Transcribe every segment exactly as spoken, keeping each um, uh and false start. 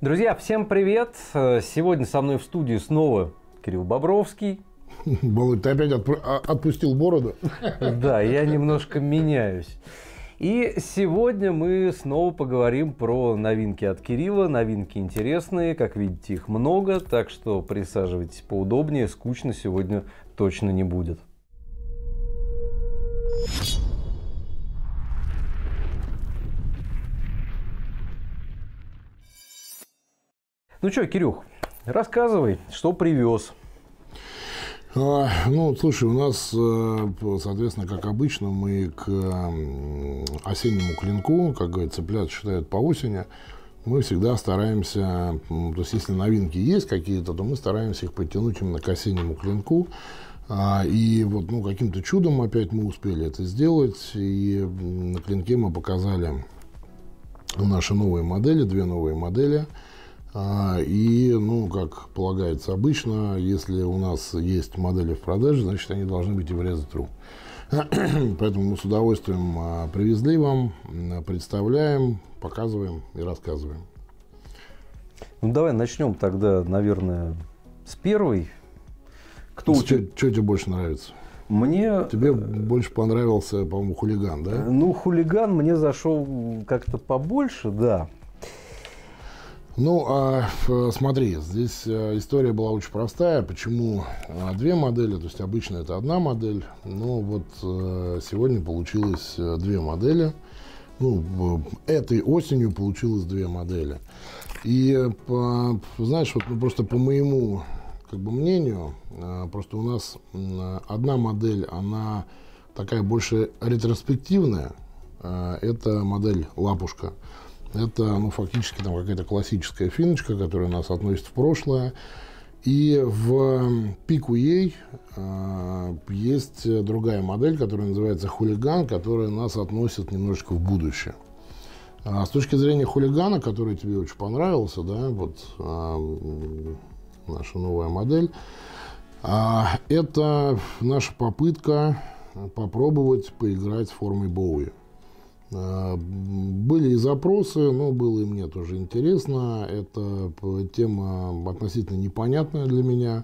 Друзья, всем привет! Сегодня со мной в студии снова Кирилл Бобровский. Володь, ты опять отпу- отпустил бороду? Да, я немножко меняюсь. И сегодня мы снова поговорим про новинки от Кирилла. Новинки интересные, как видите, их много, так что присаживайтесь поудобнее, скучно сегодня точно не будет. Ну что, Кирюх, рассказывай, что привез. А, ну, слушай, у нас, соответственно, как обычно, мы к осеннему клинку, как говорится, цыплят считают по осени, мы всегда стараемся, то есть если новинки есть какие-то, то мы стараемся их подтянуть именно к осеннему клинку. И вот, ну, каким-то чудом опять мы успели это сделать, и на клинке мы показали наши новые модели, две новые модели. И, ну, как полагается обычно, если у нас есть модели в продаже, значит, они должны быть и в Rezo-True. Поэтому мы с удовольствием привезли вам, представляем, показываем и рассказываем. Ну, давай начнем тогда, наверное, с первой. Кто Что, тебя... что тебе больше нравится? Мне... Тебе больше понравился, по-моему, хулиган, да? Ну, хулиган мне зашел как-то побольше, да. Ну, а, смотри, здесь история была очень простая. Почему две модели? То есть обычно это одна модель, но вот сегодня получилось две модели. Ну, этой осенью получилось две модели. И, по, знаешь, вот, ну, просто по моему как бы мнению, просто у нас одна модель, она такая больше ретроспективная. Это модель «Лапушка». Это, ну, фактически там какая-то классическая финочка, которая нас относит в прошлое. И в пику ей э, есть другая модель, которая называется «Хулиган», которая нас относит немножечко в будущее. А с точки зрения хулигана, который тебе очень понравился, да, вот э, наша новая модель, э, это наша попытка попробовать поиграть с формой Боуи. Были и запросы, но было и мне тоже интересно. Это тема относительно непонятная для меня.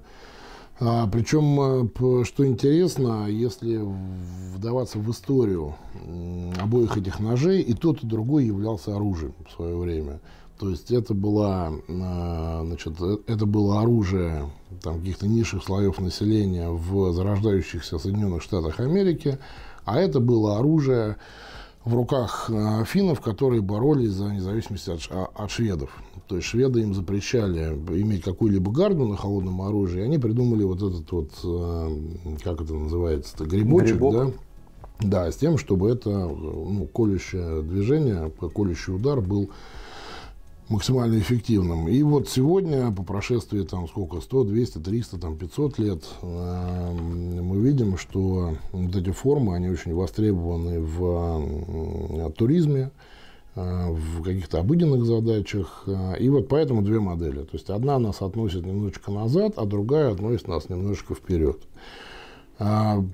Причем, что интересно, если вдаваться в историю обоих этих ножей, и тот, и другой являлся оружием в свое время. То есть это, была, значит, это было оружие там, каких-то низших слоев населения в зарождающихся Соединенных Штатах Америки, а это было оружие в руках финнов, которые боролись за независимость от, от шведов. То есть шведы им запрещали иметь какую-либо гарду на холодном оружии, и они придумали вот этот вот, как это называется, грибочек, Грибок. да? Да, с тем, чтобы это, ну, колющее движение, колющий удар был максимально эффективным. И вот сегодня, по прошествии там сколько, сто, двести, триста, там, пятьсот лет, э, мы видим, что вот эти формы, они очень востребованы в э, туризме, э, в каких-то обыденных задачах. Э, и вот поэтому две модели. То есть одна нас относит немножечко назад, а другая относит нас немножечко вперед. Как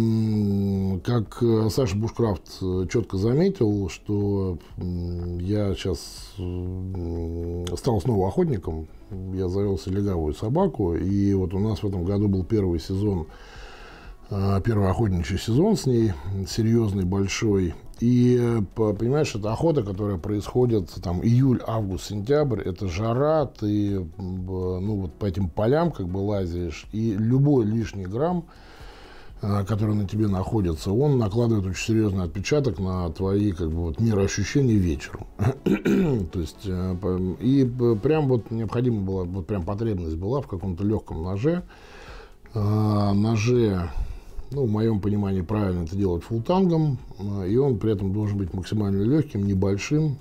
Саша Бушкрафт четко заметил, что я сейчас стал снова охотником, я завелся легавую собаку, и вот у нас в этом году был первый сезон, первый охотничий сезон с ней, серьезный, большой. И, понимаешь, это охота, которая происходит там июль, август, сентябрь, это жара, ты, ну, вот по этим полям как бы лазишь, и любой лишний грамм, который на тебе находится, он накладывает очень серьезный отпечаток на твои как бы вот мироощущения вечером. То есть, и прям вот необходима была, вот прям потребность была в каком-то легком ноже. Ноже, ну, в моем понимании, правильно это делать фултангом, и он при этом должен быть максимально легким, небольшим,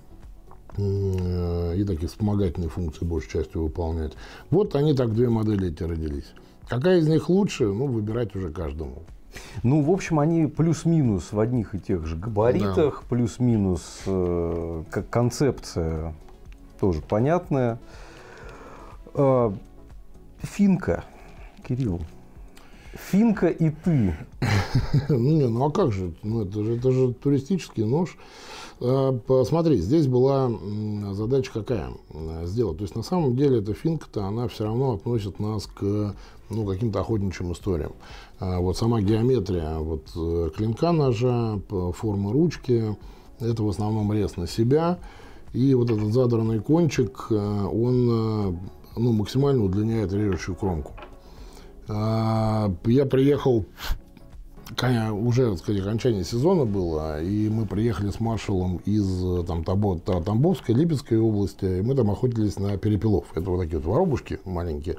и такие вспомогательные функции большей частью выполнять. Вот они так, две модели эти родились. Какая из них лучше, ну, выбирать уже каждому. Ну, в общем, они плюс-минус в одних и тех же габаритах, да. Плюс-минус э, как концепция тоже понятная. Э, финка, Кирилл. Финка и ты. Не, ну а как же? Ну, это же, это же туристический нож. Посмотри, здесь была задача какая сделать. То есть на самом деле эта финка-то, она все равно относит нас к ну, каким-то охотничьим историям. Вот сама геометрия вот, клинка ножа, форма ручки, это в основном рез на себя. И вот этот задранный кончик, он ну, максимально удлиняет режущую кромку. Я приехал, уже, так сказать, окончание сезона было, и мы приехали с маршалом из там, Тамбовской, Липецкой области, и мы там охотились на перепелов. Это вот такие вот воробушки маленькие.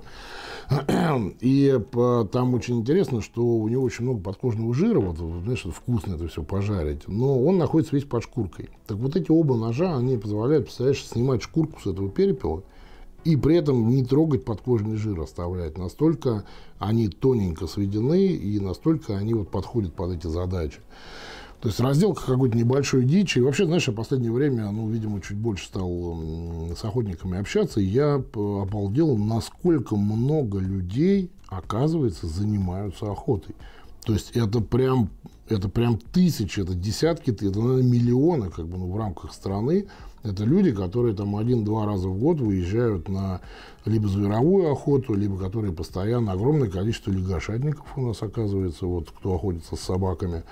И по, там очень интересно, что у него очень много подкожного жира, вот, знаешь, вкусно это все пожарить, но он находится весь под шкуркой. Так вот эти оба ножа, они позволяют, представляешь, снимать шкурку с этого перепела, и при этом не трогать подкожный жир, оставлять. Настолько они тоненько сведены, и настолько они вот подходят под эти задачи. То есть разделка какой-то небольшой дичи. И вообще, знаешь, я в последнее время, ну, видимо, чуть больше стал с охотниками общаться, и я обалдел, насколько много людей, оказывается, занимаются охотой. То есть это прям, это прям тысячи, это десятки, это, наверное, миллионы как бы, ну, в рамках страны. Это люди, которые там один-два раза в год выезжают на либо зверовую охоту, либо которые постоянно, огромное количество лягушатников у нас оказывается, вот, кто охотится с собаками.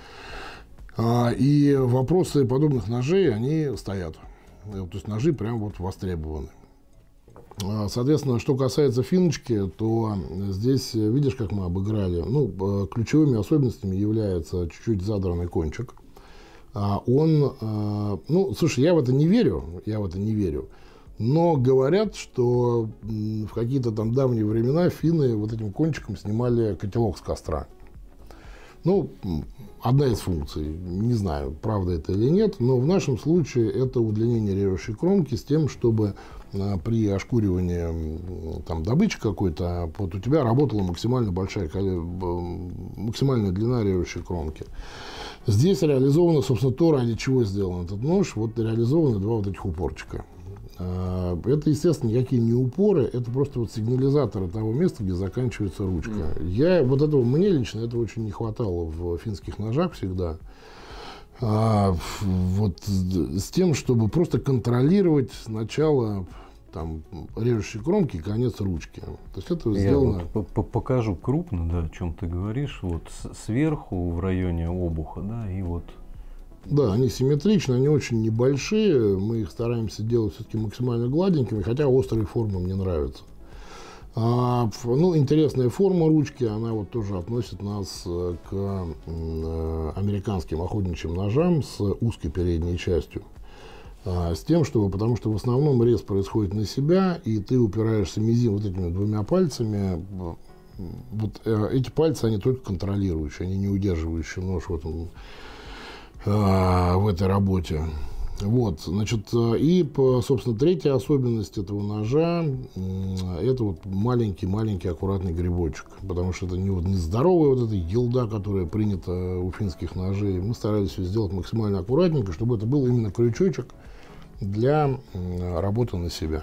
И вопросы подобных ножей, они стоят. То есть ножи прям вот востребованы. Соответственно, что касается финочки, то здесь, видишь, как мы обыграли. Ну, ключевыми особенностями является чуть-чуть задранный кончик. Он, ну, слушай, я в это не верю, я в это не верю. Но говорят, что в какие-то там давние времена финны вот этим кончиком снимали котелок с костра. Ну, одна из функций, не знаю, правда это или нет, но в нашем случае это удлинение режущей кромки с тем, чтобы а, при ошкуривании там, добычи какой-то, вот у тебя работала максимально большая, максимальная длина режущей кромки. Здесь реализовано, собственно, то, ради чего сделан этот нож, вот реализованы два вот этих упорчика. Это, естественно, никакие не упоры, это просто вот сигнализаторы того места, где заканчивается ручка. Mm. Я, вот этого, мне лично этого очень не хватало в финских ножах всегда. А, вот с тем, чтобы просто контролировать начало там, режущей кромки и конец ручки. То есть это Я сделано... вот покажу крупно, да, о чем ты говоришь. Вот сверху в районе обуха, да, и вот... Да, они симметричны, они очень небольшие, мы их стараемся делать все-таки максимально гладенькими, хотя острые формы мне нравятся. А, ну, интересная форма ручки, она вот тоже относит нас к э, американским охотничьим ножам с узкой передней частью. А, с тем, чтобы, потому что в основном рез происходит на себя, и ты упираешься мизин вот этими двумя пальцами. Вот э, эти пальцы, они только контролирующие, они не удерживающие нож в этом... в этой работе. Вот, значит, и, собственно, третья особенность этого ножа – это вот маленький-маленький аккуратный грибочек, потому что это не, вот, не здоровая вот эта елда, которая принята у финских ножей. Мы старались все сделать максимально аккуратненько, чтобы это был именно крючочек для работы на себя.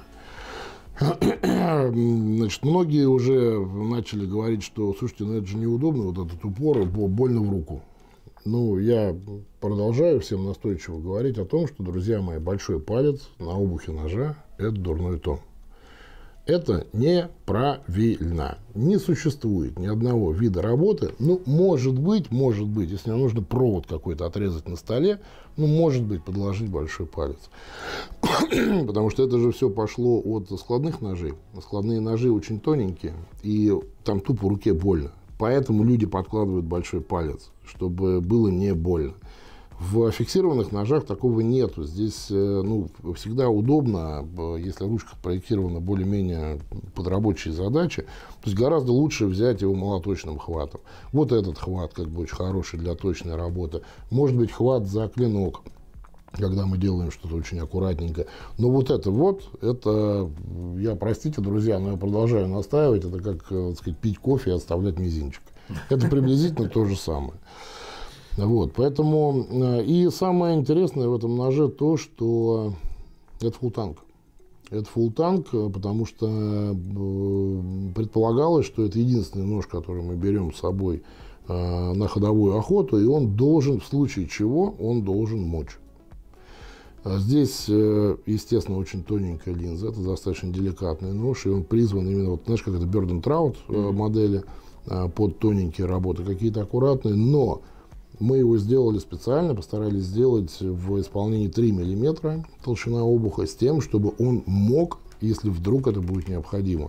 Значит, многие уже начали говорить, что, слушайте, ну это же неудобно, вот этот упор, больно в руку. Ну, я продолжаю всем настойчиво говорить о том, что, друзья мои, большой палец на обухе ножа – это дурной тон. Это неправильно. Не существует ни одного вида работы. Ну, может быть, может быть, если мне нужно провод какой-то отрезать на столе, ну, может быть, подложить большой палец. Потому что это же все пошло от складных ножей. Складные ножи очень тоненькие, и там тупо руке больно. Поэтому люди подкладывают большой палец, чтобы было не больно. В фиксированных ножах такого нету. Здесь ну, всегда удобно, если ручка проектирована более-менее под рабочие задачи, то есть гораздо лучше взять его молоточным хватом. Вот этот хват как бы очень хороший для точной работы. Может быть хват за клинок, когда мы делаем что-то очень аккуратненько. Но вот это вот, это, я, простите, друзья, но я продолжаю настаивать, это как, так сказать, пить кофе и отставлять мизинчик. Это приблизительно то же самое. Вот, поэтому, и самое интересное в этом ноже то, что это фултанг. Это фулл-танк, потому что предполагалось, что это единственный нож, который мы берем с собой на ходовую охоту, и он должен, в случае чего, он должен мочь. Здесь, естественно, очень тоненькая линза, это достаточно деликатный нож, и он призван именно, вот, знаешь, как это Bird and Trout mm-hmm. модели, под тоненькие работы, какие-то аккуратные, но мы его сделали специально, постарались сделать в исполнении три миллиметра толщина обуха, с тем, чтобы он мог, если вдруг это будет необходимо.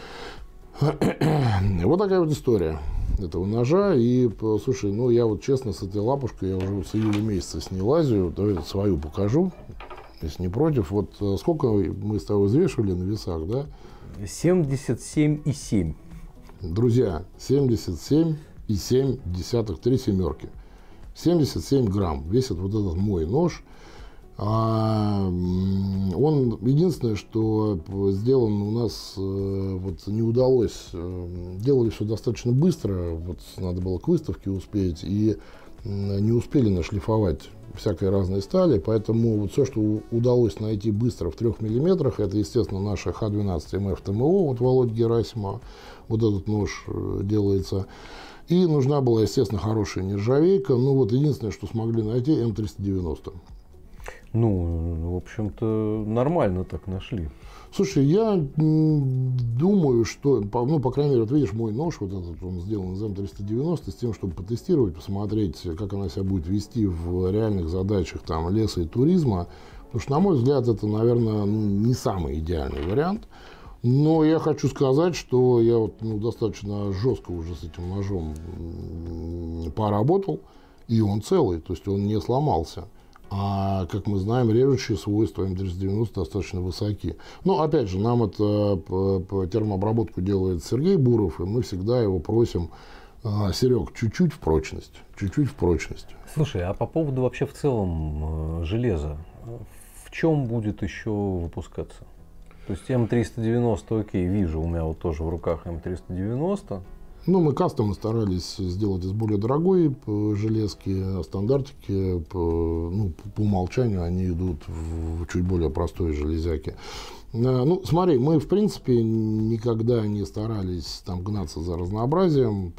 Вот такая вот история этого ножа. И, слушай, ну я вот честно с этой лапушкой, я уже вот с июля месяца с ней лазю, давай свою покажу, если не против. Вот сколько мы с тобой взвешивали на весах, да? семьдесят семь и семь. Друзья, семьдесят семь и семь десятых, три семерки. семьдесят семь грамм весит вот этот мой нож. А, он единственное, что сделан у нас, вот не удалось, делали все достаточно быстро, вот надо было к выставке успеть, и не успели нашлифовать всякой разной стали, поэтому вот все, что удалось найти быстро в трех миллиметрах, это, естественно, наша ха двенадцать эм эф ТМО, вот Володь Герасимова, вот этот нож делается. И нужна была, естественно, хорошая нержавейка. Ну, вот единственное, что смогли найти, эм триста девяносто. Ну, в общем-то, нормально так нашли. Слушай, я думаю, что, ну, по крайней мере, вот видишь, мой нож, вот этот, он сделан из эм триста девяносто, с тем, чтобы потестировать, посмотреть, как она себя будет вести в реальных задачах там, леса и туризма. Потому что, на мой взгляд, это, наверное, ну, не самый идеальный вариант. Но я хочу сказать, что я вот, ну, достаточно жестко уже с этим ножом поработал, и он целый, то есть он не сломался. А, как мы знаем, режущие свойства эм триста девяносто достаточно высоки. Но, опять же, нам это по, по термообработку делает Сергей Буров, и мы всегда его просим: Серег, чуть-чуть в прочность, чуть-чуть в прочность. Слушай, а по поводу вообще в целом железа, в чем будет еще выпускаться? То есть эм триста девяносто, окей, вижу, у меня вот тоже в руках эм триста девяносто. Ну, мы кастомы старались сделать из более дорогой железки, а стандартики, по, ну, по умолчанию они идут в чуть более простой железяки. Ну, смотри, мы, в принципе, никогда не старались там гнаться за разнообразием.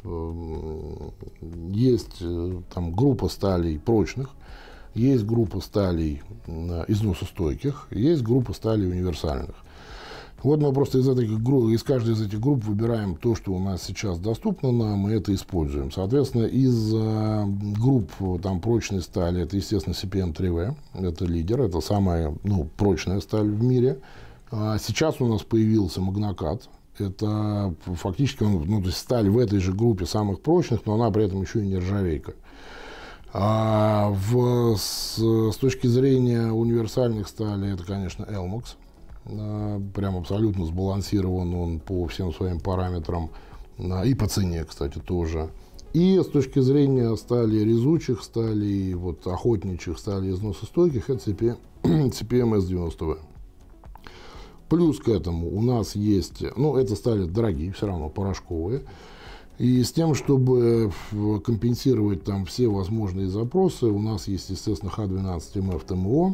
Есть там группа сталей прочных, есть группа сталей износостойких, есть группа сталей универсальных. Вот мы просто из, этой, из каждой из этих групп выбираем то, что у нас сейчас доступно нам, и это используем. Соответственно, из э, групп там, прочной стали, это, естественно, си пи эм три ви, это лидер, это самая, ну, прочная сталь в мире. А сейчас у нас появился магнокат. Это фактически, ну, то есть сталь в этой же группе самых прочных, но она при этом еще и нержавейка. А в, с, с точки зрения универсальных сталей, это, конечно, Elmox. Прям абсолютно сбалансирован он по всем своим параметрам, и по цене, кстати, тоже. И с точки зрения стали резучих, стали вот, охотничьих, стали износостойких, это си пи эм эс девяносто ви. Плюс к этому у нас есть, ну, это стали дорогие, все равно порошковые. И с тем, чтобы компенсировать там все возможные запросы, у нас есть, естественно, ха двенадцать эм эф ТМО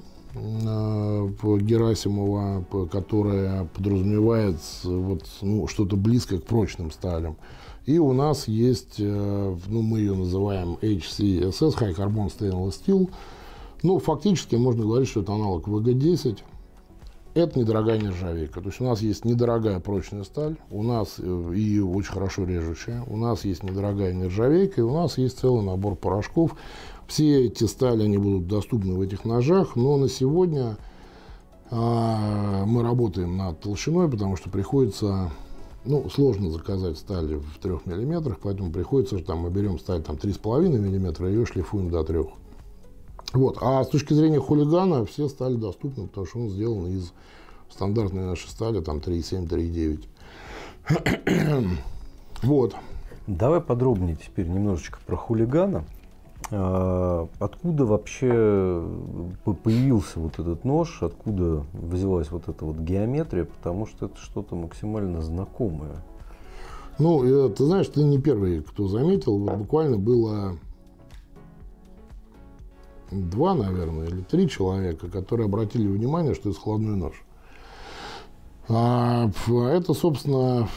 Герасимова, которая подразумевает вот, ну, что-то близкое к прочным сталям. И у нас есть, ну, мы ее называем эйч си эс эс, High Carbon Stainless Steel. Ну, фактически можно говорить, что это аналог вэ гэ десять. Это недорогая нержавейка. То есть у нас есть недорогая прочная сталь, у нас и очень хорошо режущая, у нас есть недорогая нержавейка, и у нас есть целый набор порошков. Все эти стали, они будут доступны в этих ножах, но на сегодня а, мы работаем над толщиной, потому что приходится, ну, сложно заказать стали в трех миллиметрах, поэтому приходится, там, мы берем сталь там, три с половиной миллиметра, ее шлифуем до трех. Вот. А с точки зрения хулигана все стали доступны, потому что он сделан из стандартной нашей стали, там три и семь, три и девять. Вот. Давай подробнее теперь немножечко про хулигана. Откуда вообще появился вот этот нож, откуда взялась вот эта вот геометрия, потому что это что-то максимально знакомое. Ну, ты знаешь, ты не первый, кто заметил, вот буквально было два, наверное, или три человека, которые обратили внимание, что это складной нож. А, это, собственно,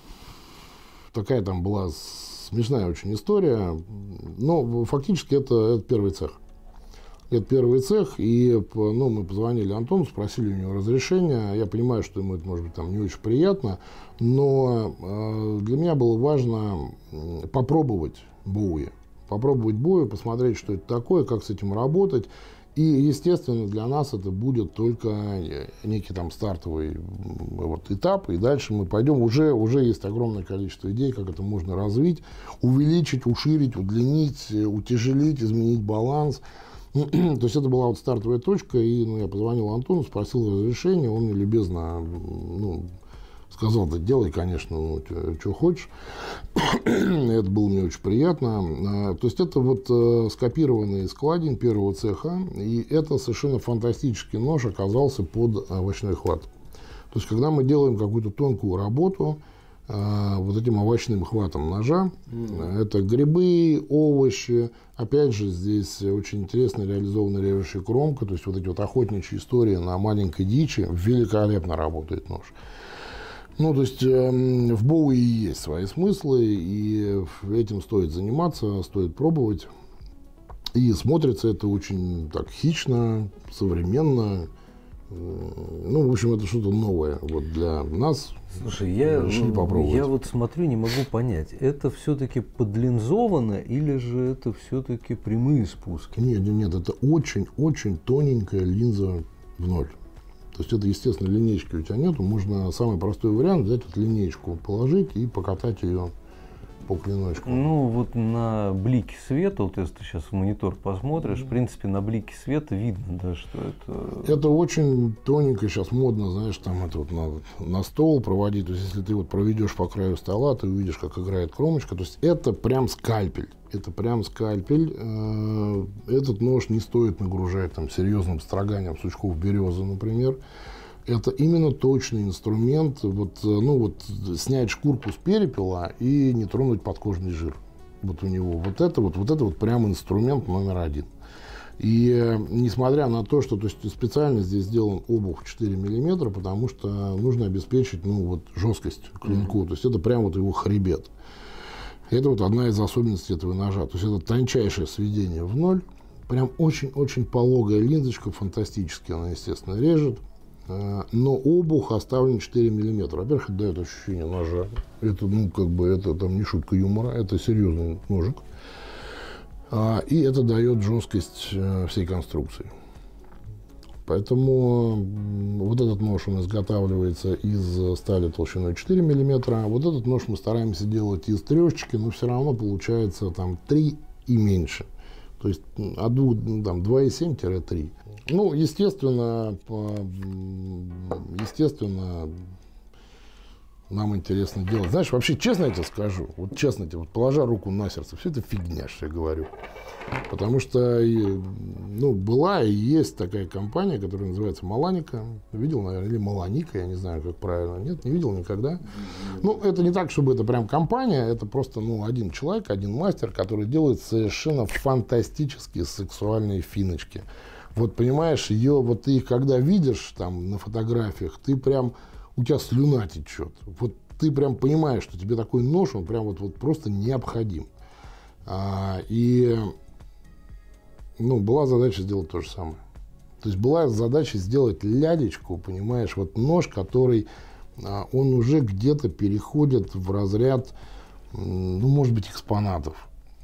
такая там была смешная очень история. Но фактически это, это первый цех. Это первый цех, и ну, мы позвонили Антону, спросили у него разрешения. Я понимаю, что ему это, может быть, там не очень приятно, но э, для меня было важно попробовать Боуи. Попробовать Боуи, посмотреть, что это такое, как с этим работать. И, естественно, для нас это будет только некий там стартовый вот, этап, и дальше мы пойдем. Уже, уже есть огромное количество идей, как это можно развить, увеличить, уширить, удлинить, утяжелить, изменить баланс. То есть это была вот стартовая точка, и ну, я позвонил Антону, спросил разрешения, он мне любезно ну, сказал, да делай, конечно, ну, что хочешь. Это было мне очень приятно. То есть это вот скопированный складень первого цеха, и это совершенно фантастический нож оказался под овощной хват. То есть когда мы делаем какую-то тонкую работу, вот этим овощным хватом ножа, mm. это грибы, овощи, опять же здесь очень интересно реализована режущая кромка, то есть вот эти вот охотничьи истории на маленькой дичи, великолепно работает нож. Ну, то есть э, в Боуи есть свои смыслы, и этим стоит заниматься, стоит пробовать, и смотрится это очень так хищно, современно. Ну, в общем, это что-то новое вот для нас. Слушай, я, ну, я вот смотрю, не могу понять, это все-таки подлинзовано или же это все-таки прямые спуски? Нет, нет, это очень-очень тоненькая линза в ноль. То есть это, естественно, линейки у тебя нету. Можно самый простой вариант взять вот линейку, положить и покатать ее по клиночку. Ну, вот на блике света, вот если ты сейчас в монитор посмотришь, mm-hmm. в принципе, на блике света видно, да, что это... Это очень тоненько, сейчас модно, знаешь, там это вот на, на стол проводить. То есть, если ты вот проведешь по краю стола, ты увидишь, как играет кромочка. То есть, это прям скальпель. Это прям скальпель. Этот нож не стоит нагружать там серьезным строганием сучков березы, например. Это именно точный инструмент, вот, ну, вот, снять шкурку с перепела и не тронуть подкожный жир. Вот у него вот это вот, вот это вот прям инструмент номер один. И э, несмотря на то, что то есть, специально здесь сделан обух четыре миллиметра, потому что нужно обеспечить ну, вот, жесткость клинку. Mm-hmm. То есть это прям вот его хребет. Это вот одна из особенностей этого ножа. То есть это тончайшее сведение в ноль. Прям очень-очень пологая линзочка, фантастически она, естественно, режет. Но обух оставлен четыре миллиметра. Во-первых, это дает ощущение ножа. Это, ну, как бы, это там не шутка юмора, это серьезный ножик. И это дает жесткость всей конструкции. Поэтому вот этот нож, он изготавливается из стали толщиной четыре миллиметра. Вот этот нож мы стараемся делать из трешечки, но все равно получается там три и меньше. То есть от двух, там, два и семь - три. Ну, естественно, естественно, нам интересно делать. Знаешь, вообще, честно я тебе скажу, вот честно тебе, вот положа руку на сердце, все это фигня, что я говорю. Потому что, ну, была и есть такая компания, которая называется Маланика. Видел, наверное, или Маланика, я не знаю, как правильно. Нет, не видел никогда. Ну, это не так, чтобы это прям компания, это просто, ну, один человек, один мастер, который делает совершенно фантастические сексуальные финочки. Вот, понимаешь, ее, вот ты их когда видишь там на фотографиях, ты прям, у тебя слюна течет. Вот ты прям понимаешь, что тебе такой нож, он прям вот, вот просто необходим. А, и, ну, была задача сделать то же самое. То есть была задача сделать лялечку, понимаешь, вот нож, который, а, он уже где-то переходит в разряд, ну, может быть, экспонатов.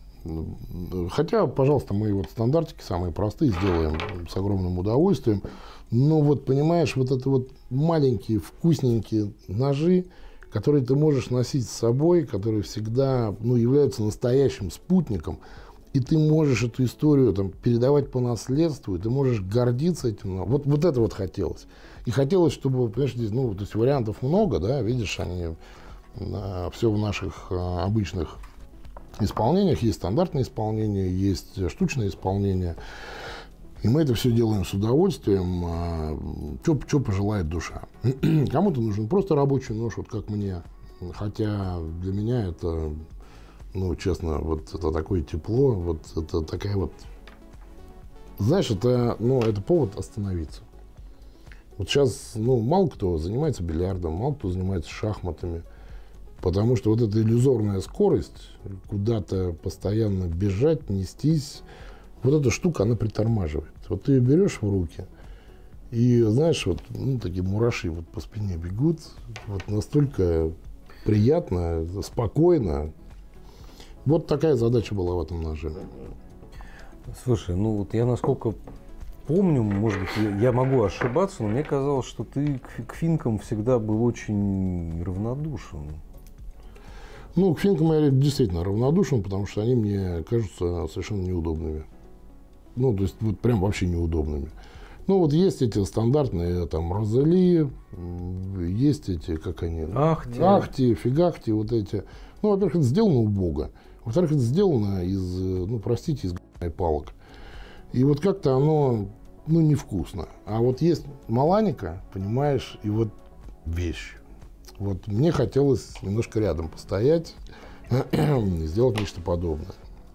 Хотя, пожалуйста, мы вот стандартики самые простые сделаем с огромным удовольствием. Но вот, понимаешь, вот это вот маленькие, вкусненькие ножи, которые ты можешь носить с собой, которые всегда, ну, являются настоящим спутником, и ты можешь эту историю там передавать по наследству, и ты можешь гордиться этим. Вот, вот это вот хотелось. И хотелось, чтобы, понимаешь, здесь, ну, то есть вариантов много, да, видишь, они а, все в наших а, обычных исполнениях. Есть стандартное исполнение, есть штучное исполнение. И мы это все делаем с удовольствием. Что пожелает душа. Кому-то нужен просто рабочий нож, вот как мне. Хотя для меня это, ну, честно, вот это такое тепло, вот это такая вот... Знаешь, это, ну, это повод остановиться. Вот сейчас, ну, мало кто занимается бильярдом, мало кто занимается шахматами. Потому что вот эта иллюзорная скорость, куда-то постоянно бежать, нестись, вот эта штука, она притормаживает. Вот ты ее берешь в руки, и, знаешь, вот ну, такие мураши вот по спине бегут, вот настолько приятно, спокойно. Вот такая задача была в этом ноже. Слушай, ну вот я насколько помню, может быть, я могу ошибаться, но мне казалось, что ты к, к финкам всегда был очень равнодушен. Ну, к финкам я действительно равнодушен, потому что они мне кажутся совершенно неудобными. Ну, то есть, вот прям вообще неудобными. Ну, вот есть эти стандартные, там, розали, есть эти, как они, Ахти, ахти, фигахти, вот эти. Ну, во-первых, это сделано убого. Во-вторых, это сделано из, ну, простите, из г***й палок. И вот как-то оно, ну, невкусно. А вот есть маланика, понимаешь, и вот вещь. Вот мне хотелось немножко рядом постоять и сделать нечто подобное.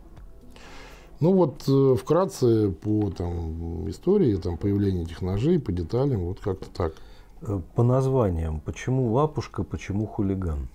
Ну вот вкратце по там, истории там, появления этих ножей, по деталям, вот как-то так. По названиям, почему лапушка, почему хулиган?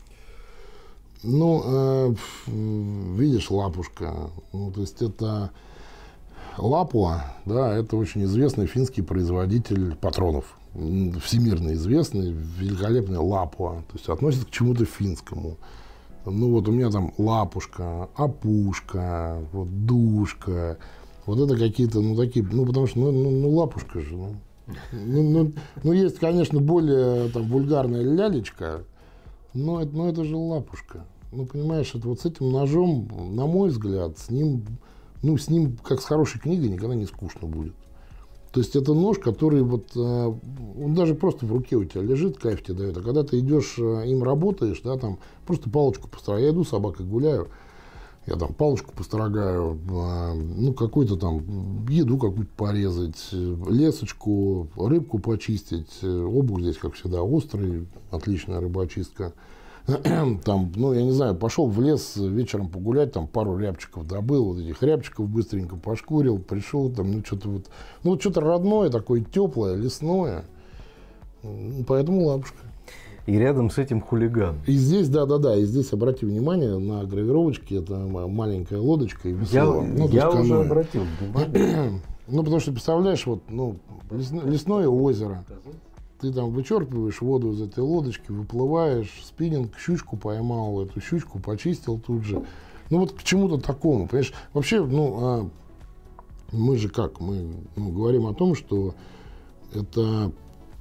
Ну, э, видишь, лапушка, ну, то есть это Лапуа, да, это очень известный финский производитель патронов. Всемирно известный, великолепный Лапуа, то есть относится к чему-то финскому. Ну вот у меня там лапушка, опушка, вот душка, вот это какие-то, ну такие, ну потому что, ну, ну, ну лапушка же, ну. Ну, ну, ну есть, конечно, более там вульгарная лялечка, но это, но это же лапушка. Ну понимаешь, это вот с этим ножом, на мой взгляд, с ним, ну с ним, как с хорошей книгой, никогда не скучно будет. То есть это нож, который вот, он даже просто в руке у тебя лежит, кайф тебе дает. А когда ты идешь, им работаешь, да, там просто палочку построгаю. Я иду, с собакой гуляю, я там палочку построгаю, ну, какую-то там еду какую-то порезать, лесочку, рыбку почистить. Обух здесь, как всегда, острый, отличная рыбоочистка. Там, ну, я не знаю, пошел в лес вечером погулять, там пару рябчиков добыл, вот этих рябчиков быстренько пошкурил, пришел, там, ну, что-то вот, ну, вот что-то родное такое, теплое, лесное, поэтому лапушка. И рядом с этим хулиган. И здесь, да-да-да, и здесь, обрати внимание, на гравировочке, это маленькая лодочка и весело. Я, ну, я уже обратил внимание. Ну, потому что, представляешь, вот, ну, лесное, лесное озеро. Ты там вычерпываешь воду из этой лодочки, выплываешь, спиннинг, щучку поймал, эту щучку почистил тут же. Ну вот к чему-то такому, понимаешь? Вообще, ну, а мы же как? Мы ну, говорим о том, что это,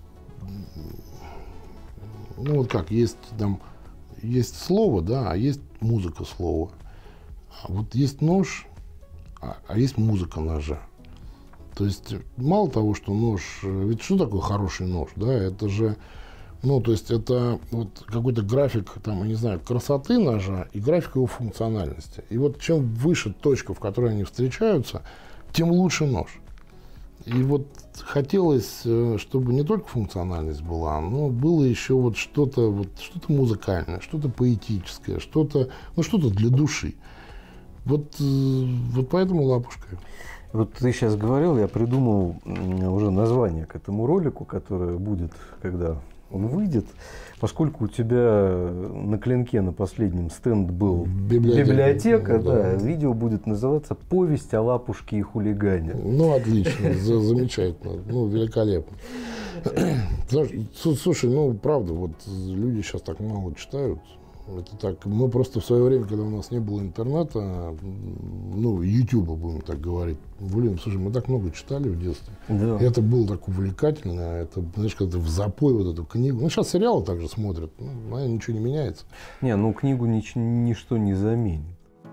ну вот как, есть там, есть слово, да, а есть музыка слова. А вот есть нож, а, а есть музыка ножа. То есть мало того, что нож, ведь что такое хороший нож, да, это же, ну, то есть это вот какой-то график, там, я не знаю, красоты ножа и график его функциональности. И вот чем выше точка, в которой они встречаются, тем лучше нож. И вот хотелось, чтобы не только функциональность была, но было еще вот что-то, вот что-то музыкальное, что-то поэтическое, что-то, ну, что-то для души. Вот, вот поэтому лапушка. Вот ты сейчас говорил, я придумал уже название к этому ролику, которое будет, когда он выйдет. Поскольку у тебя на клинке на последнем стенд был библиотека, библиотека да, да, видео будет называться «Повесть о лапушке и хулигане». Ну, отлично, замечательно, ну, великолепно. Слушай, ну, правда, вот люди сейчас так мало читают. Это так, мы просто в свое время, когда у нас не было интернета, ну, ютуба, будем так говорить, блин, слушай, мы так много читали в детстве. Да. Это было так увлекательно, это, знаешь, когда в запой вот эту книгу. Ну, сейчас сериалы также смотрят, ну, наверное, ничего не меняется. Не, ну, книгу нич- ничто не заменит.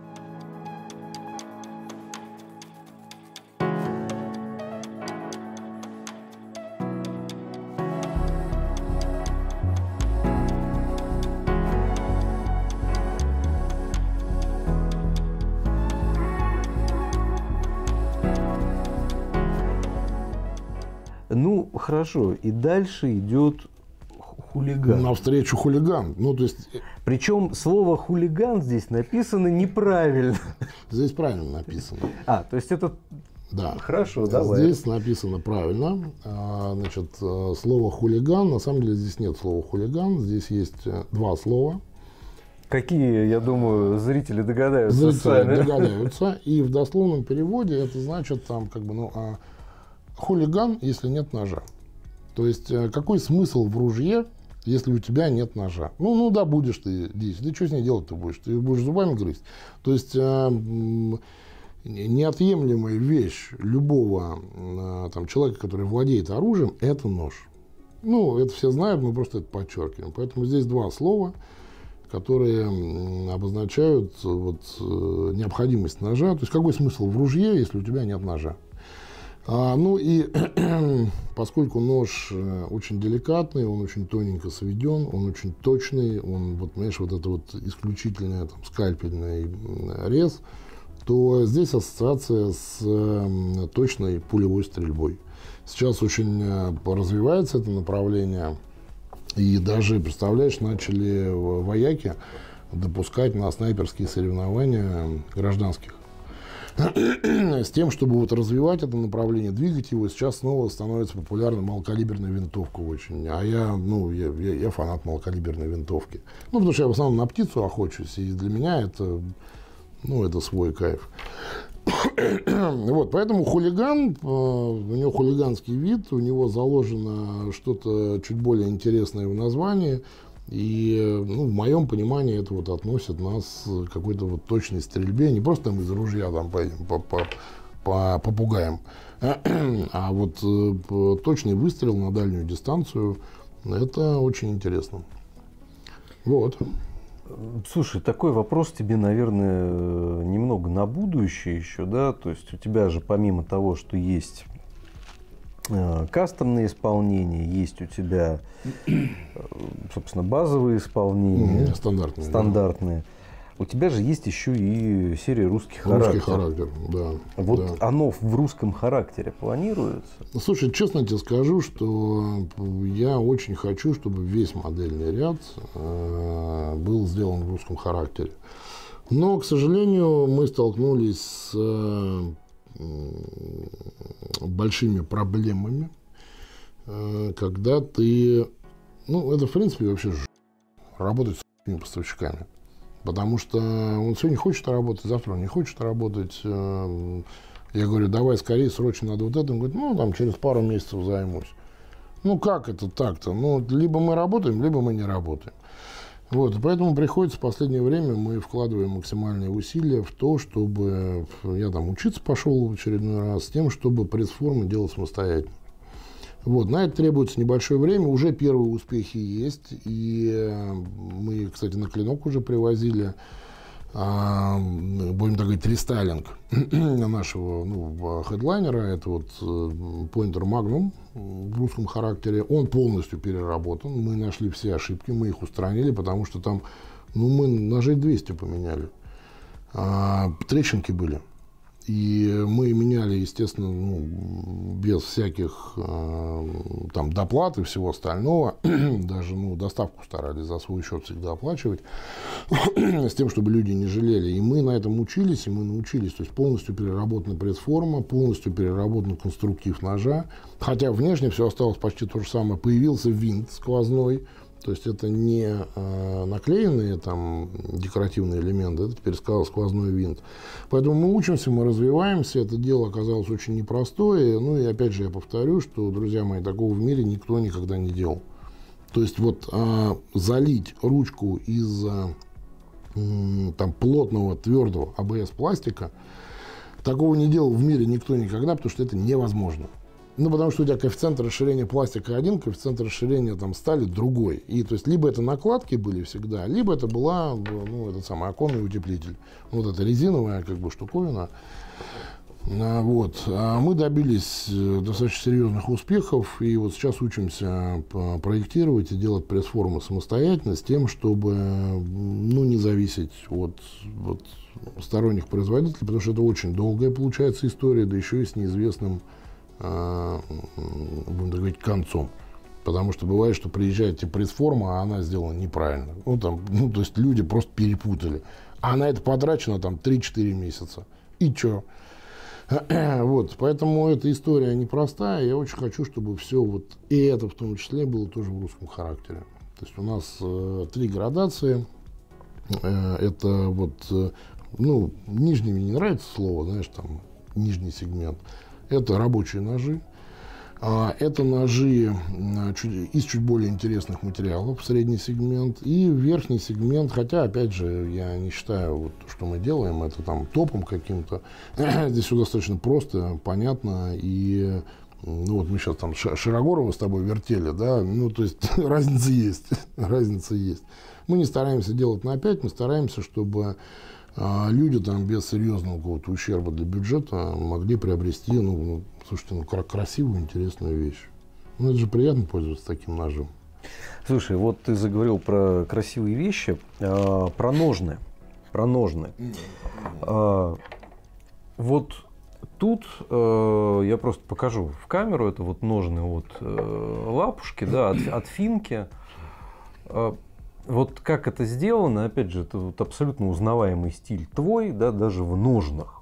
Ну, хорошо, и дальше идет хулиган. Навстречу хулиган. Ну, то есть... Причем слово хулиган здесь написано неправильно. Здесь правильно написано. А, то есть это Да. Хорошо, давай. Здесь написано правильно. Значит, слово хулиган, на самом деле здесь нет слова хулиган, здесь есть два слова. Какие, я думаю, зрители догадаются Зрители сами. догадаются. И в дословном переводе это значит там как бы, ну, а, хулиган, если нет ножа. То есть какой смысл в ружье, если у тебя нет ножа? Ну, ну да, будешь ты здесь. Ты что с ней делать-то будешь? Ты будешь зубами грызть. То есть неотъемлемая вещь любого там, человека, который владеет оружием, это нож. Ну, это все знают, мы просто это подчеркиваем. Поэтому здесь два слова, которые обозначают вот, необходимость ножа. То есть какой смысл в ружье, если у тебя нет ножа? А, ну и поскольку нож очень деликатный, он очень тоненько сведен, он очень точный, он, вот, понимаешь, вот это вот исключительный там, скальпельный рез, то здесь ассоциация с э, точной пулевой стрельбой. Сейчас очень э, развивается это направление, и даже, представляешь, начали вояки допускать на снайперские соревнования гражданских. С тем, чтобы вот развивать это направление, двигать его, сейчас снова становится популярна малокалиберная винтовка очень. А я, ну, я, я, я фанат малокалиберной винтовки. Ну, потому что я в основном на птицу охочусь, и для меня это... Ну, это свой кайф. Вот, поэтому хулиган, у него хулиганский вид, у него заложено что-то чуть более интересное в названии. И, ну, в моем понимании это вот относит нас к какой-то вот точной стрельбе. Не просто там из ружья там поедем, по, по, по, попугаем, а вот точный выстрел на дальнюю дистанцию, это очень интересно. Вот. Слушай, такой вопрос тебе, наверное, немного на будущее еще, да? То есть у тебя же помимо того, что есть э, кастомные исполнения, есть у тебя, э, собственно, базовые исполнения, mm, стандартные, стандартные. Да. У тебя же есть еще и серия «Русский характер». Русский характер, да. Вот да. оно в русском характере планируется? Слушай, честно тебе скажу, что я очень хочу, чтобы весь модельный ряд э, был сделан в русском характере. Но, к сожалению, мы столкнулись с э, большими проблемами, э, когда ты... Ну, это, в принципе, вообще работать с поставщиками. Потому что он сегодня хочет работать, завтра он не хочет работать. Я говорю, давай скорее, срочно надо вот это. Он говорит, ну, там, через пару месяцев займусь. Ну, как это так-то? Ну, либо мы работаем, либо мы не работаем. Вот, поэтому приходится в последнее время, мы вкладываем максимальные усилия в то, чтобы... Я там учиться пошел в очередной раз, с тем, чтобы пресс-формы делать самостоятельно. Вот, на это требуется небольшое время, уже первые успехи есть, и мы, кстати, на Клинок уже привозили, а, будем так говорить, рестайлинг нашего ну, хедлайнера, это вот Pointer Magnum в русском характере, он полностью переработан, мы нашли все ошибки, мы их устранили, потому что там, ну, мы ножей двести поменяли, а, трещинки были. И мы меняли, естественно, ну, без всяких э, там доплат и всего остального. Даже ну, доставку старались за свой счет всегда оплачивать. С тем, чтобы люди не жалели. И мы на этом учились, и мы научились. То есть полностью переработана пресс-форма, полностью переработан конструктив ножа. Хотя внешне все осталось почти то же самое. Появился винт сквозной. То есть это не э, наклеенные там декоративные элементы, это теперь сквозной винт. Поэтому мы учимся, мы развиваемся, это дело оказалось очень непростое. Ну и опять же я повторю, что, друзья мои, такого в мире никто никогда не делал. То есть вот э, залить ручку из э, там, плотного, твердого а бэ эс пластика, такого не делал в мире никто никогда, потому что это невозможно. Ну, потому что у тебя коэффициент расширения пластика один, коэффициент расширения там, стали другой. И то есть либо это накладки были всегда, либо это была, ну, этот самый оконный утеплитель. Вот эта резиновая как бы штуковина. А, вот. А мы добились достаточно серьезных успехов. И вот сейчас учимся проектировать и делать пресс-формы самостоятельно с тем, чтобы ну, не зависеть от, от сторонних производителей, потому что это очень долгая получается история, да еще и с неизвестным будем так говорить, концом. Потому что бывает, что приезжает тебе пресс-форма, а она сделана неправильно. Ну, там, ну, то есть люди просто перепутали. А на это потрачено там три-четыре месяца. И чё? Вот, поэтому эта история непростая. Я очень хочу, чтобы все вот, и это в том числе, было тоже в русском характере. То есть у нас э, три градации. Э, это вот, э, ну, нижними не нравится слово, знаешь, там, нижний сегмент. Это рабочие ножи. А, это ножи а, чуть, из чуть более интересных материалов, средний сегмент, и верхний сегмент, хотя, опять же, я не считаю, вот, что мы делаем, это там топом каким-то. Здесь все достаточно просто, понятно, и ну, вот мы сейчас там Широгорова с тобой вертели, да, ну, то есть разница есть, разница есть. Мы не стараемся делать на опять, мы стараемся, чтобы а, люди там без серьезного какого-то ущерба для бюджета могли приобрести, ну, ну слушайте, ну, красивую, интересную вещь. Ну, это же приятно пользоваться таким ножом. Слушай, вот ты заговорил про красивые вещи, э, про ножны. Про ножны. Э, вот тут э, я просто покажу в камеру. Это вот ножны от э, лапушки, да, от, от финки. Э, вот как это сделано, опять же, это вот абсолютно узнаваемый стиль твой, да, даже в ножнах.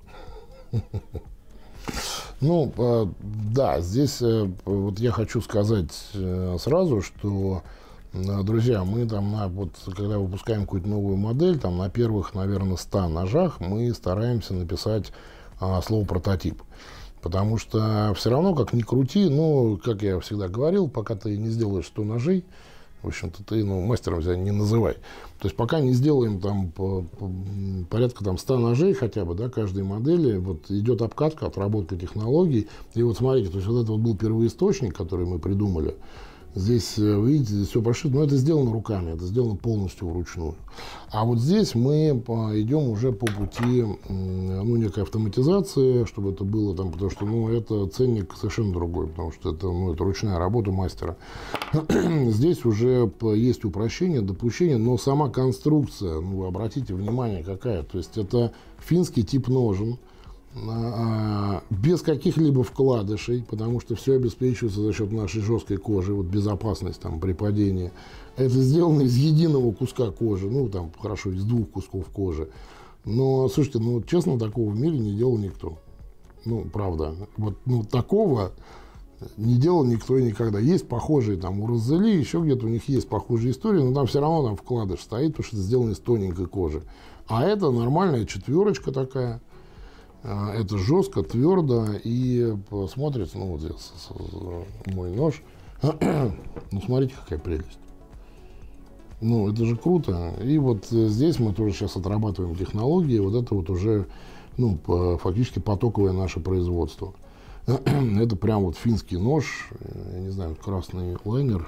Ну, да, здесь вот я хочу сказать сразу, что, друзья, мы там, на, вот, когда выпускаем какую-то новую модель, там на первых, наверное, ста ножах мы стараемся написать а, слово «прототип». Потому что все равно, как ни крути, ну, как я всегда говорил, пока ты не сделаешь сто ножей, в общем-то, ты, ну, мастером себя не называй. То есть пока не сделаем там по, по, порядка там ста ножей хотя бы, да, каждой модели, вот идет обкатка, отработка технологий. И вот смотрите, то есть вот это вот был первоисточник, который мы придумали. Здесь, вы видите, здесь все прошито, но это сделано руками, это сделано полностью вручную. А вот здесь мы идем уже по пути, ну, некой автоматизации, чтобы это было там, потому что, ну, это ценник совершенно другой, потому что это, ну, это ручная работа мастера. Здесь уже есть упрощение, допущение, но сама конструкция, ну, обратите внимание, какая, то есть это финский тип ножен, без каких-либо вкладышей, потому что все обеспечивается за счет нашей жесткой кожи, вот безопасность там при падении. Это сделано из единого куска кожи, ну там хорошо, из двух кусков кожи. Но, слушайте, ну честно, такого в мире не делал никто. Ну, правда. Вот, ну, такого не делал никто и никогда. Есть похожие там у Розели, еще где-то у них есть похожие истории, но там все равно там вкладыш стоит, потому что это сделано из тоненькой кожи. А это нормальная четверочка такая. Это жестко, твердо и смотрится, ну вот здесь мой нож, ну смотрите, какая прелесть. Ну это же круто. И вот здесь мы тоже сейчас отрабатываем технологии, вот это вот уже, ну, фактически потоковое наше производство. Это прям вот финский нож, я не знаю, красный лайнер.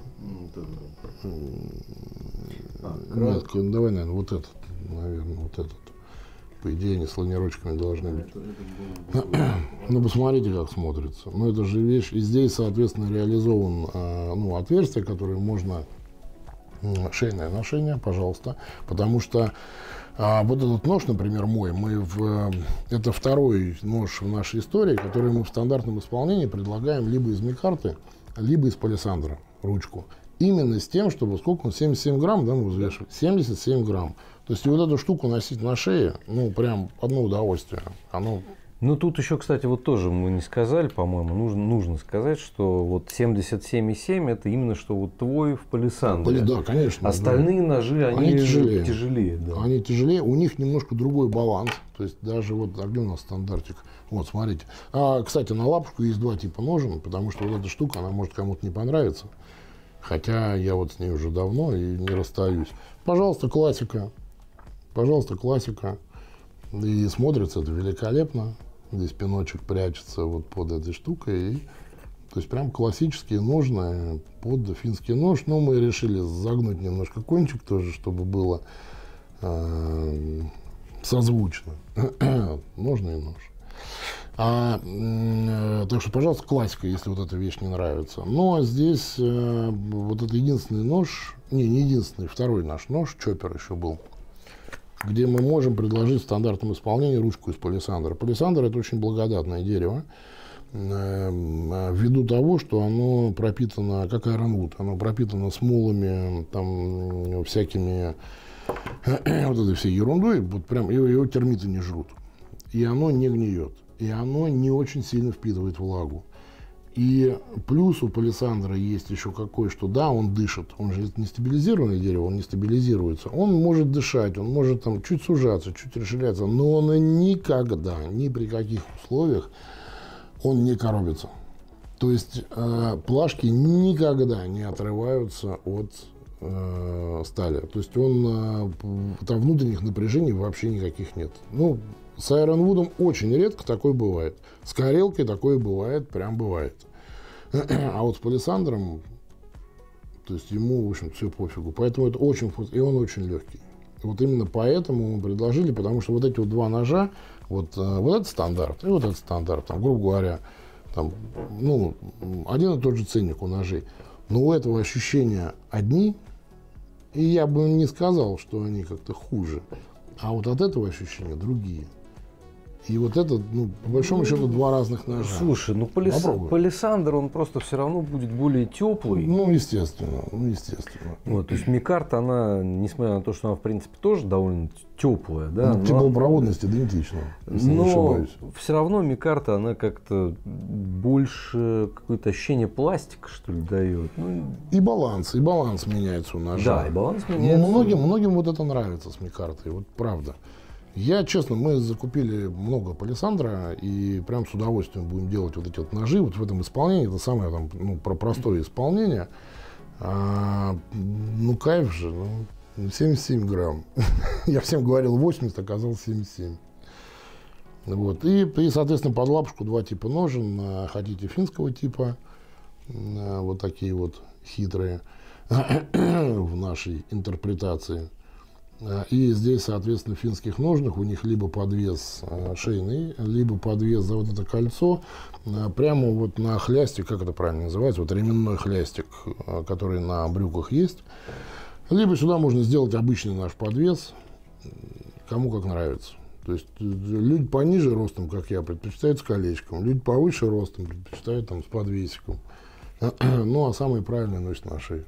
Нет, давай, наверное, вот этот, наверное, вот этот. По идее, они с ланерочками должны быть. Ну, посмотрите, как смотрится. Ну, это же вещь. И здесь, соответственно, реализован, ну, отверстие, которое можно... Шейное ношение, пожалуйста. Потому что а, вот этот нож, например, мой, мы в... это второй нож в нашей истории, который мы в стандартном исполнении предлагаем либо из микарты, либо из палисандра, ручку. Именно с тем, чтобы... Сколько он? семьдесят семь грамм, да, мы взвешиваем? семьдесят семь грамм. То есть и вот эту штуку носить на шее, ну, прям одно удовольствие. Оно... Ну, тут еще, кстати, вот тоже мы не сказали, по-моему, нужно, нужно сказать, что вот семьдесят семь и семь это именно что вот твой в палисандре. Да, конечно. Остальные да. ножи, они, они тяжелее. тяжелее да. Они тяжелее, у них немножко другой баланс. То есть даже вот, а где у нас стандартик? Вот, смотрите. А, кстати, на лапушку есть два типа ножен, потому что вот эта штука, она может кому-то не понравиться. Хотя я вот с ней уже давно и не расстаюсь. Пожалуйста, классика. Пожалуйста, классика. И смотрится это великолепно. Здесь пиночек прячется вот под этой штукой. И, то есть прям классические ножны под финский нож. Но мы решили загнуть немножко кончик тоже, чтобы было э, созвучно. Ножны и нож. А, э, так что, пожалуйста, классика, если вот эта вещь не нравится. Но здесь э, вот это единственный нож, не, не единственный, второй наш нож, чоппер еще был, где мы можем предложить в стандартном исполнении ручку из палисандра. Палисандр – это очень благодатное дерево, э, ввиду того, что оно пропитано, как айронвуд, оно пропитано смолами, там, всякими, вот этой всей ерундой, вот прям его, его термиты не жрут, и оно не гниет. и оно не очень сильно впитывает влагу. И плюс у палисандра есть еще какой, что да, он дышит, он же не стабилизированное дерево, он не стабилизируется, он может дышать, он может там чуть сужаться, чуть расширяться, но он никогда, ни при каких условиях он не коробится. То есть э, плашки никогда не отрываются от э, стали. То есть он, э, там внутренних напряжений вообще никаких нет. Ну, с айронвудом очень редко такое бывает. С карелкой такое бывает, прям бывает. А вот с палисандром, то есть ему, в общем, все пофигу. Поэтому это очень, и он очень легкий. Вот именно поэтому мы предложили, потому что вот эти вот два ножа, вот, вот этот стандарт и вот этот стандарт, там, грубо говоря, там, ну, один и тот же ценник у ножей. Но у этого ощущения одни, и я бы не сказал, что они как-то хуже. А вот от этого ощущения другие. И вот это, ну, по большому счету, два разных ножа. Слушай, ну палис... палисандр, он просто все равно будет более теплый. Ну, естественно, ну, естественно. Вот, то есть микарта, она, несмотря на то, что она, в принципе, тоже довольно теплая, да. Ну, теплопроводность идентична, если но не ошибаюсь. Все равно микарта, она как-то больше какое-то ощущение пластика, что ли, дает. Ну, и баланс, и баланс меняется у ножа. Да, и баланс меняется. Но многим, многим вот это нравится с микартой, вот правда. Я, честно, мы закупили много палисандра и прям с удовольствием будем делать вот эти вот ножи. Вот в этом исполнении, это самое там, ну, про простое исполнение. А, ну, кайф же, ну, семьдесят семь грамм. Я всем говорил восемьдесят, оказалось семьдесят семь. Вот. И, и, соответственно, под лапушку два типа ножен. Хотите финского типа, вот такие вот хитрые в нашей интерпретации. И здесь, соответственно, в финских ножнах у них либо подвес шейный, либо подвес за вот это кольцо, прямо вот на хлястик, как это правильно называется, вот ременной хлястик, который на брюках есть. Либо сюда можно сделать обычный наш подвес, кому как нравится. То есть люди пониже ростом, как я, предпочитают с колечком, люди повыше ростом предпочитают там с подвесиком. Ну, а самые правильные носят на шее.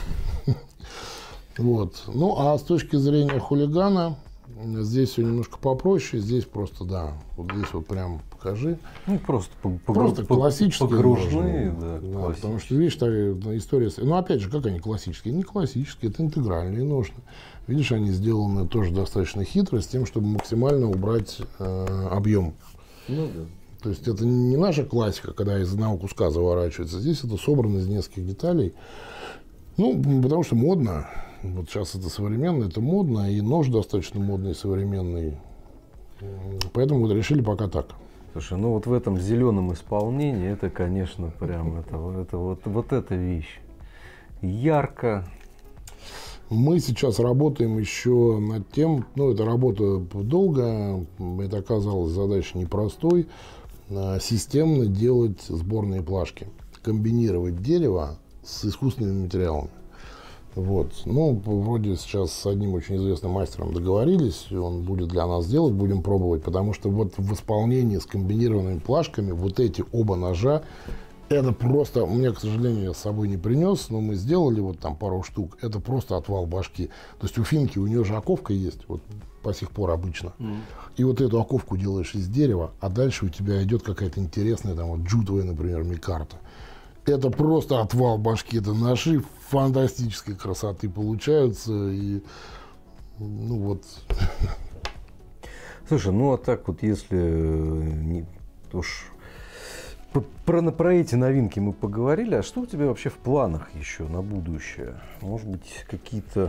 Вот. Ну, а с точки зрения хулигана, здесь все немножко попроще. Здесь просто, да, вот здесь вот прям покажи. Ну, просто, по, просто по, классические погружные, да, да, потому что, видишь, та, история... Ну, опять же, как они классические? Не классические, это интегральные ножны. Видишь, они сделаны тоже достаточно хитро, с тем, чтобы максимально убрать э, объем. Ну, да. То есть это не наша классика, когда из одного куска заворачивается. Здесь это собрано из нескольких деталей. Ну, потому что модно. Вот сейчас это современно, это модно, и нож достаточно модный, современный. Поэтому вот решили пока так. Слушай, ну вот в этом зеленом исполнении, это, конечно, прям, это, это, вот, вот эта вещь. Ярко. Мы сейчас работаем еще над тем, ну, эта работа долго, это оказалось задачей непростой, системно делать сборные плашки, комбинировать дерево с искусственными материалами. Вот. Ну, вроде сейчас с одним очень известным мастером договорились, он будет для нас делать, будем пробовать, потому что вот в исполнении с комбинированными плашками вот эти оба ножа, это просто, у меня, к сожалению, я с собой не принес, но мы сделали вот там пару штук, это просто отвал башки. То есть у финки, у нее же оковка есть, вот по сих пор обычно. Mm. И вот эту оковку делаешь из дерева, а дальше у тебя идет какая-то интересная, там вот джутовая, например, микарта. Это просто отвал башки, это ножи фантастической красоты получаются, и ну вот. Слушай, ну а так вот, если не, уж про, про эти новинки мы поговорили, а что у тебя вообще в планах еще на будущее? Может быть, какие-то...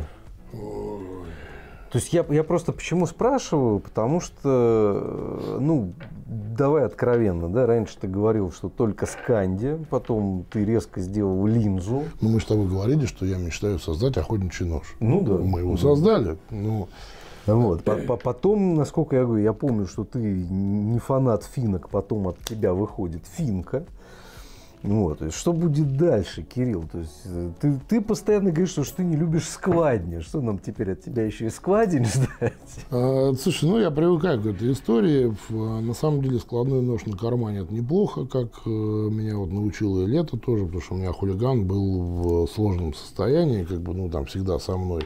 То есть я, я просто почему спрашиваю, потому что, ну, давай откровенно, да, раньше ты говорил, что только сканди, потом ты резко сделал линзу. Ну, мы с тобой говорили, что я мечтаю создать охотничий нож. Ну да. Мы его создали, но... Вот. Потом, насколько я говорю, я помню, что ты не фанат финок, потом от тебя выходит финка. Вот. Что будет дальше, Кирилл? То есть, ты, ты постоянно говоришь, что, что ты не любишь складни. Что нам теперь от тебя еще и складень ждать? А, слушай, ну я привыкаю к этой истории. На самом деле складной нож на кармане это неплохо, как меня вот научило и лето тоже, потому что у меня хулиган был в сложном состоянии, как бы, ну там всегда со мной.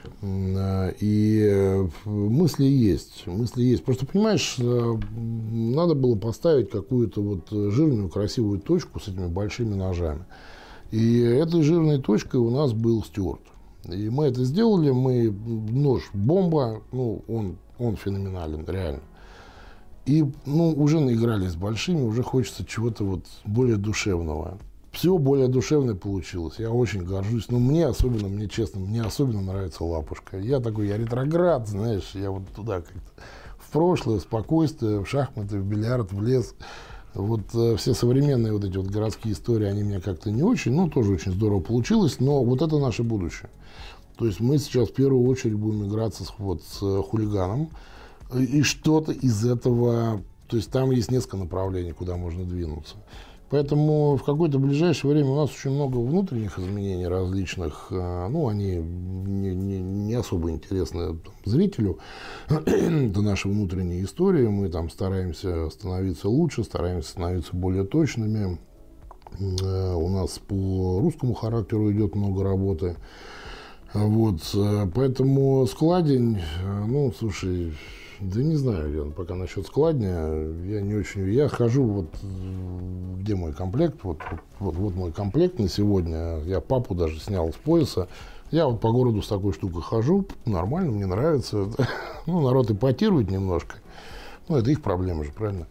И мысли есть, мысли есть. Просто, понимаешь, надо было поставить какую-то вот жирную, красивую точку с этими большими ножами. И этой жирной точкой у нас был Стюарт. И мы это сделали, мы нож бомба, ну, он, он феноменален, реально. И, ну, уже наигрались с большими, уже хочется чего-то вот более душевного. Все более душевное получилось. Я очень горжусь. Но мне особенно, мне честно, мне особенно нравится Лапушка. Я такой, я ретроград, знаешь, я вот туда как-то в прошлое, в спокойствие, в шахматы, в бильярд, в лес. Вот э, все современные вот эти вот городские истории, они мне как-то не очень, ну, тоже очень здорово получилось, но вот это наше будущее. То есть мы сейчас в первую очередь будем играться с, вот, с хулиганом, и что-то из этого, то есть там есть несколько направлений, куда можно двинуться. Поэтому в какое-то ближайшее время у нас очень много внутренних изменений различных, ну, они не, не, не особо интересны там, зрителю. Это наша внутренняя история, мы там стараемся становиться лучше, стараемся становиться более точными. У нас по русскому характеру идет много работы. Вот, поэтому складень, ну, слушай, да не знаю, я пока насчет складня, я не очень, я хожу, вот, где мой комплект, вот, вот, вот мой комплект на сегодня, я папу даже снял с пояса, я вот по городу с такой штукой хожу, нормально, мне нравится, ну, народ ипотирует немножко, ну, это их проблема же, правильно?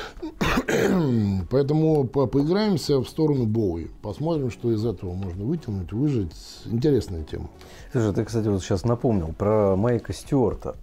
Поэтому по поиграемся в сторону Боуи. Посмотрим, что из этого можно вытянуть, выжать. Интересная тема. Слушай, ты, кстати, вот сейчас напомнил про Майка Стюарта.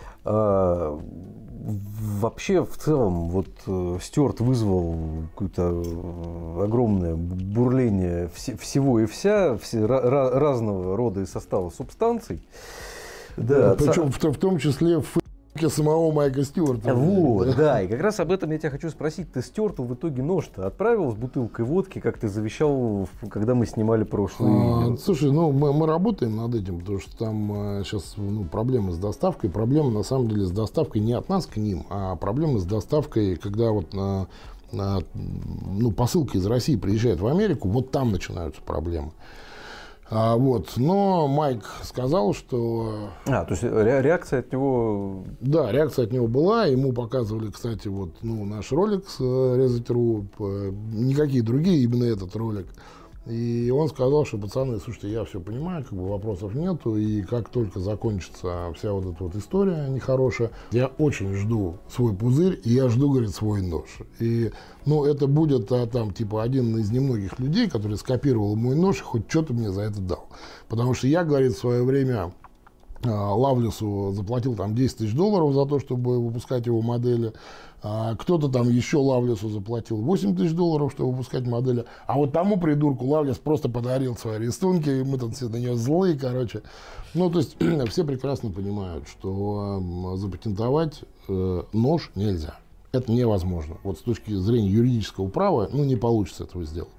А, вообще, в целом, вот Стюарт вызвал какое-то огромное бурление вс всего и вся, все, разного рода и состава субстанций. Да, да, причем в, в том числе в самого Майка Стюарта. Вот, да, и как раз об этом я тебя хочу спросить. Ты Стюарту в итоге нож-то отправил с бутылкой водки, как ты завещал, когда мы снимали прошлое а, видео? Слушай, ну мы, мы работаем над этим, потому что там а, сейчас ну, проблемы с доставкой. Проблема на самом деле с доставкой не от нас к ним, а проблемы с доставкой, когда вот на, на, ну, посылка из России приезжает в Америку, вот там начинаются проблемы. А, вот. Но Майк сказал, что... А, то есть реакция от него... Да, реакция от него была. Ему показывали, кстати, вот, ну, наш ролик с Резать.ру, никакие другие, именно этот ролик. И он сказал, что, пацаны, слушайте, я все понимаю, как бы вопросов нету, и как только закончится вся вот эта вот история нехорошая, я очень жду свой пузырь, и я жду, говорит, свой нож. И, ну, это будет а, там, типа, один из немногих людей, который скопировал мой нож и хоть что-то мне за это дал. Потому что я, говорит, в свое время Лавлесу заплатил там десять тысяч долларов за то, чтобы выпускать его модели. А кто-то там еще Лавлесу заплатил восемь тысяч долларов, чтобы выпускать модели. А вот тому придурку Лавлес просто подарил свои рисунки, и мы там все на нее злые, короче. Ну, то есть все прекрасно понимают, что э, запатентовать э, нож нельзя. Это невозможно. Вот с точки зрения юридического права, ну, не получится этого сделать.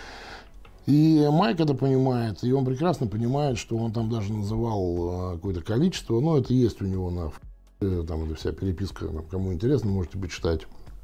И Майк это понимает, и он прекрасно понимает, что он там даже называл какое-то количество, но это есть у него на там эта вся переписка, там, кому интересно, можете почитать.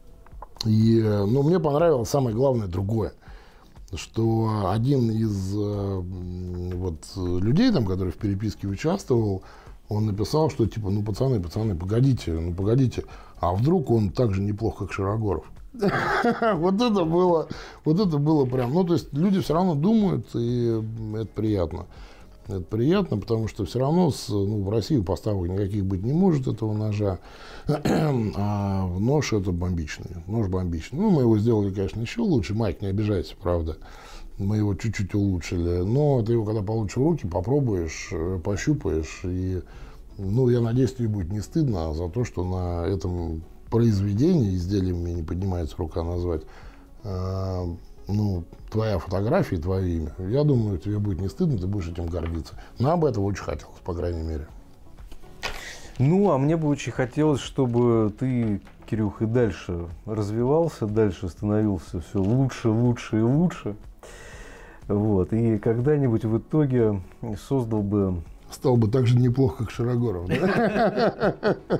И, но мне понравилось самое главное другое, что один из вот, людей, там, который в переписке участвовал, он написал, что типа, ну пацаны, пацаны, погодите, ну погодите, а вдруг он так же неплох, как Широгоров? Вот это было, вот это было прям, ну то есть люди все равно думают, и это приятно. Это приятно, потому что все равно с, ну, в Россию поставок никаких быть не может этого ножа, а нож это бомбичный, нож бомбичный. Ну мы его сделали, конечно, еще лучше, Майк, не обижайся, правда. Мы его чуть-чуть улучшили, но ты его когда получишь в руки, попробуешь, пощупаешь, и, ну, я надеюсь, тебе будет не стыдно за то, что на этом произведении, изделием мне не поднимается рука назвать, э, ну, твоя фотография и твое имя. Я думаю, тебе будет не стыдно, ты будешь этим гордиться. Нам бы этого очень хотелось, по крайней мере. Ну, а мне бы очень хотелось, чтобы ты, Кирюх, и дальше развивался, дальше становился все лучше, лучше и лучше. Вот. И когда-нибудь в итоге создал бы... Стал бы так же неплохо, как Широгоров, да?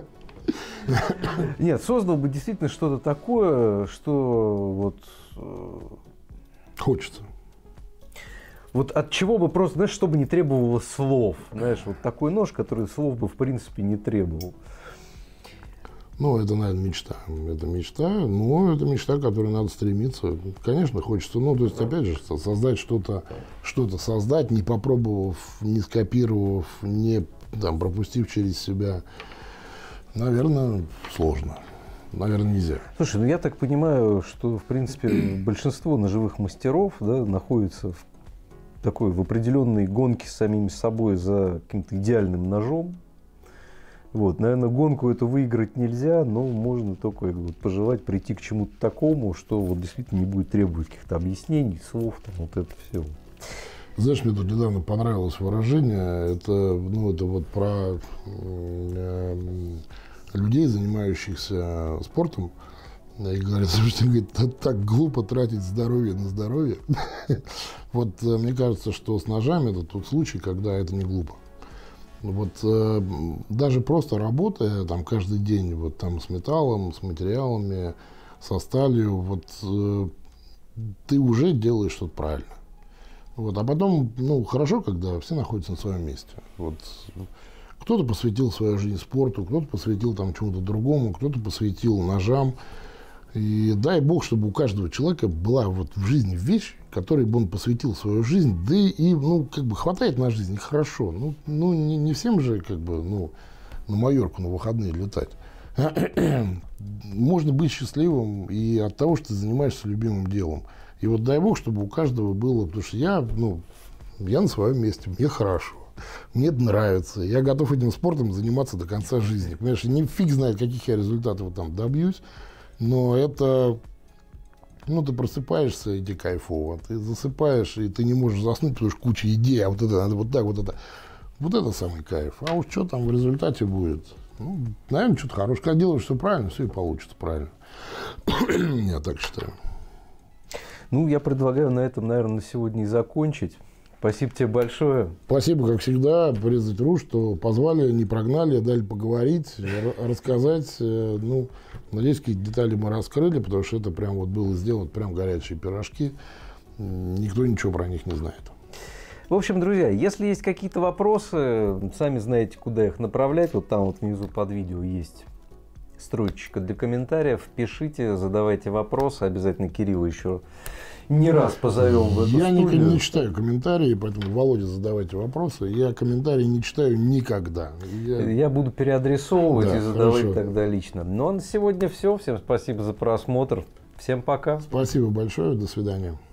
Нет, создал бы действительно что-то такое, что вот... Хочется. Вот от чего бы просто, знаешь, чтобы не требовало слов. Знаешь, вот такой нож, который слов бы в принципе не требовал. Ну, это, наверное, мечта. Это мечта, но это мечта, к которой надо стремиться. Конечно, хочется, ну, то есть, опять же, создать что-то, что-то создать, не попробовав, не скопировав, не там, пропустив через себя, наверное, сложно. Наверное, нельзя. Слушай, ну я так понимаю, что, в принципе, большинство ножевых мастеров, да, находится в такой, в определенной гонке с самими собой за каким-то идеальным ножом. Вот, наверное, гонку эту выиграть нельзя, но можно только вот пожелать прийти к чему-то такому, что вот действительно не будет требовать каких-то объяснений, слов, там, вот это все. Знаешь, мне тут недавно понравилось выражение, это, ну, это вот про э, людей, занимающихся спортом, и говорят, что говорит, так глупо тратить здоровье на здоровье. Вот мне кажется, что с ножами это тот случай, когда это не глупо. Вот э, даже просто работая там каждый день вот там с металлом, с материалами, со сталью, вот э, ты уже делаешь что-то правильно. Вот, а потом, ну, хорошо, когда все находятся на своем месте. Вот, кто-то посвятил свою жизнь спорту, кто-то посвятил там чему-то другому, кто-то посвятил ножам. И дай бог, чтобы у каждого человека была вот в жизни вещь, которой бы он посвятил свою жизнь, да и, ну, как бы хватает на жизнь, хорошо. Ну, ну не, не всем же, как бы, ну, на Майорку на выходные летать. Можно быть счастливым и от того, что ты занимаешься любимым делом. И вот дай бог, чтобы у каждого было, потому что я, ну, я на своем месте, мне хорошо. Мне это нравится. Я готов этим спортом заниматься до конца жизни. Понимаешь, не фиг знает, каких я результатов там добьюсь. Но это, ну, ты просыпаешься, и тебе кайфово. Ты засыпаешь, и ты не можешь заснуть, потому что куча идей, а вот это надо вот так, вот это. Вот это самый кайф. А уж что там в результате будет? Ну, наверное, что-то хорошее. Когда делаешь все правильно, все и получится правильно. Я так считаю. Ну, я предлагаю на этом, наверное, на сегодня и закончить. Спасибо тебе большое. Спасибо, как всегда, порезать руж, что позвали, не прогнали, дали поговорить, рассказать. Ну, надеюсь, какие-то детали мы раскрыли, потому что это прям вот было сделано, прям горячие пирожки. Никто ничего про них не знает. В общем, друзья, если есть какие-то вопросы, сами знаете, куда их направлять. Вот там вот внизу под видео есть строчка для комментариев. Пишите, задавайте вопросы. Обязательно Кирилла еще не раз позовем в эту Я студию. не, не читаю комментарии, поэтому, Володя, задавайте вопросы. Я комментарии не читаю никогда. Я, Я буду переадресовывать да, и задавать хорошо. тогда лично. Ну а на сегодня все. Всем спасибо за просмотр. Всем пока. Спасибо большое. До свидания.